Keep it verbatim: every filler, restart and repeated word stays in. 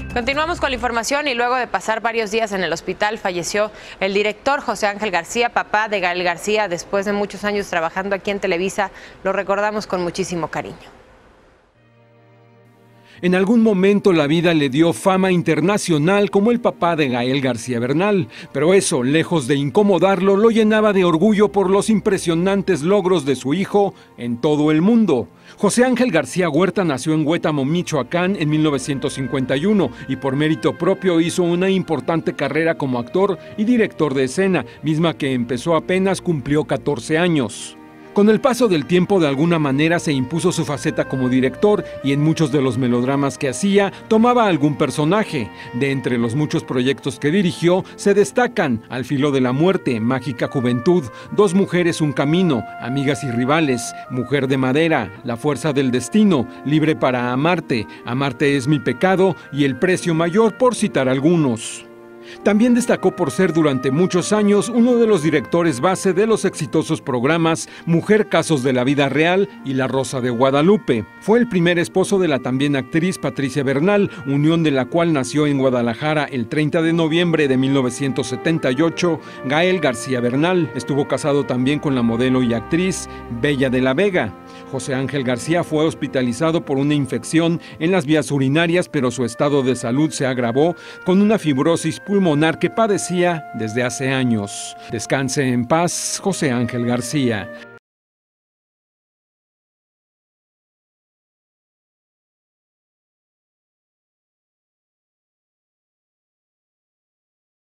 Continuamos con la información y luego de pasar varios días en el hospital falleció el director José Ángel García, papá de Gael García. Después de muchos años trabajando aquí en Televisa, lo recordamos con muchísimo cariño. En algún momento la vida le dio fama internacional como el papá de Gael García Bernal, pero eso, lejos de incomodarlo, lo llenaba de orgullo por los impresionantes logros de su hijo en todo el mundo. José Ángel García Huerta nació en Huétamo, Michoacán, en mil novecientos cincuenta y uno y por mérito propio hizo una importante carrera como actor y director de escena, misma que empezó apenas cumplió catorce años. Con el paso del tiempo, de alguna manera se impuso su faceta como director y en muchos de los melodramas que hacía tomaba algún personaje. De entre los muchos proyectos que dirigió se destacan Al filo de la muerte, Mágica juventud, Dos mujeres un camino, Amigas y rivales, Mujer de madera, La fuerza del destino, Libre para amarte, Amarte es mi pecado y El precio mayor, por citar algunos. También destacó por ser durante muchos años uno de los directores base de los exitosos programas Mujer, casos de la vida real y La Rosa de Guadalupe. Fue el primer esposo de la también actriz Patricia Bernal, unión de la cual nació en Guadalajara el treinta de noviembre de mil novecientos setenta y ocho Gael García Bernal. Estuvo casado también con la modelo y actriz Bella de la Vega. José Ángel García fue hospitalizado por una infección en las vías urinarias, pero su estado de salud se agravó con una fibrosis pulmonar que padecía desde hace años. Descanse en paz, José Ángel García.